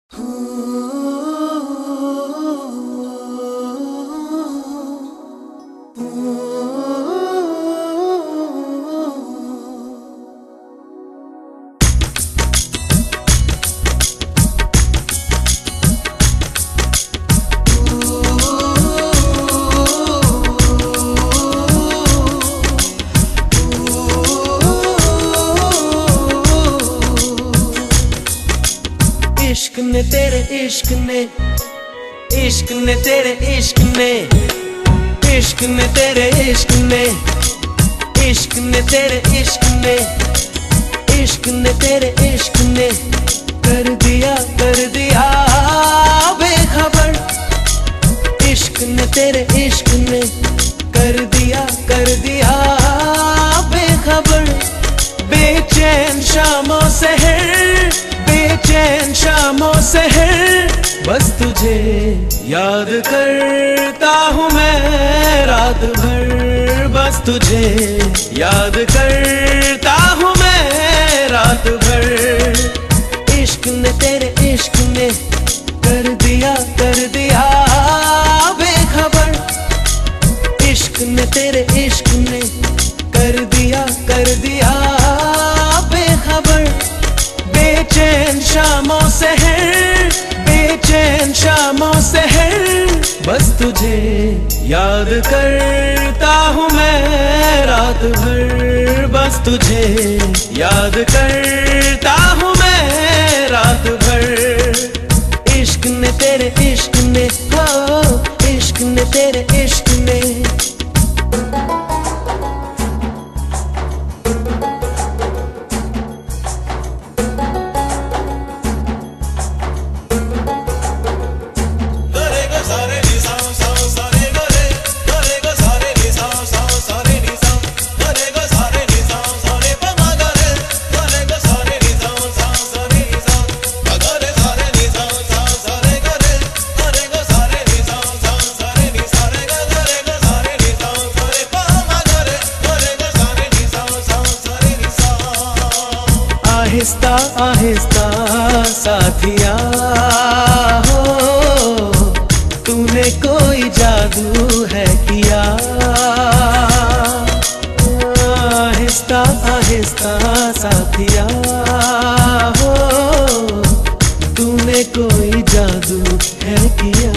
इश्क ने तेरे इश्क ने, इश्क ने तेरे इश्क ने, इश्क ने तेरे इश्क ने, इश्क ने तेरे इश्क ने, इश्क ने तेरे इश्क ने कर दिया बेखबर। इश्क ने तेरे इश्क ने कर दिया बेखबर। बेचैन शामों से है, बेचैन शामों से है, बस तुझे याद करता हूँ मैं रात भर। बस तुझे याद करता हूँ मैं रात भर। इश्क ने तेरे इश्क ने कर दिया बेखबर। इश्क ने तेरे इश्क ने कर दिया बेखबर। बेचैन शामों से है, बेचैन शामों से है, बस तुझे याद करता हूँ मैं रात भर। बस तुझे याद करता हूँ मैं रात भर। इश्क ने तेरे इश्क ने, हो इश्क ने तेरे इश्क ने। आहिस्ता आहिस्ता साथिया हो, तूने कोई जादू है किया। आहिस्ता आहिस्ता साथिया हो, तूने कोई जादू है किया।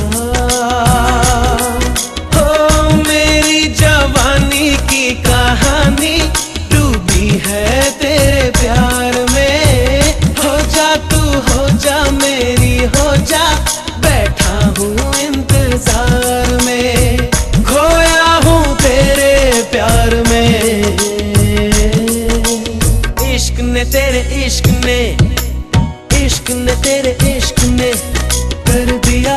हो मेरी जवानी की कहानी डूबी है तेरे प्यार में। हो जा मेरी हो जा, बैठा हूँ इंतजार में। खोया हूँ तेरे प्यार में। इश्क ने तेरे इश्क ने, इश्क ने तेरे इश्क ने कर दिया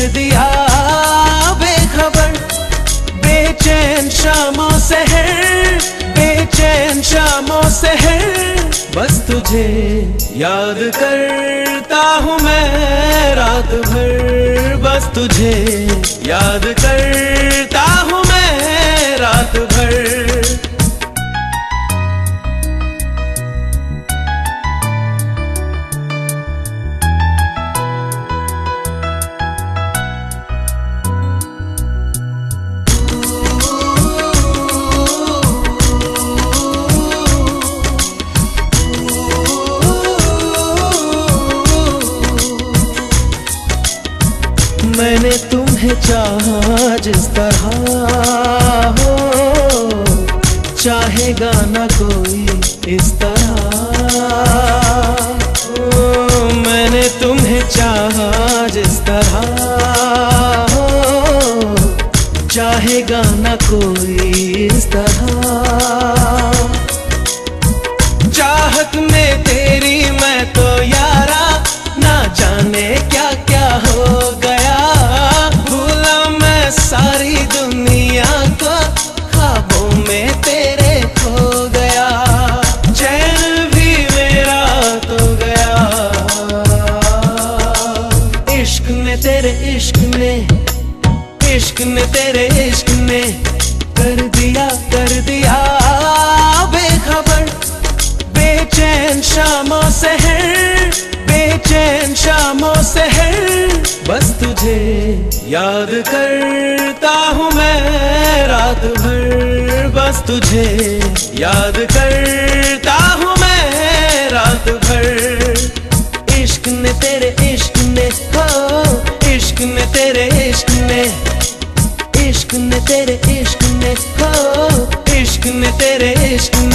बेखबर। बेचैन शामों से है, बेचैन शामों से है, बस तुझे याद करता हूँ मैं रात भर। बस तुझे याद करता हूँ मैं रात भर। मैंने तुम्हें चाहा जिस तरह हो, चाहेगा ना कोई इस तरह। मैंने तुम्हें चाहा जिस तरह हो, चाहेगा ना कोई इस तरह। चाहत में तेरी मैं तो यारा, ना जाने क्या क्या हो गया। भूला मैं सारी दुनिया को, ख्वाबों में तेरे खो गया। चैन भी मेरा तो गया। इश्क ने तेरे इश्क ने, इश्क ने तेरे इश्क ने कर दिया बेखबर। बेचैन शामों से है, बेचैन शामों से हर बस तुझे याद करता हूँ मैं रात भर, बस तुझे याद करता हूँ मैं रात भर। इश्क ने तेरे इश्क ने हो, इश्क ने तेरे इश्क ने, इश्क ने तेरे इश्क ने हो, इश्क ने तेरे इश्क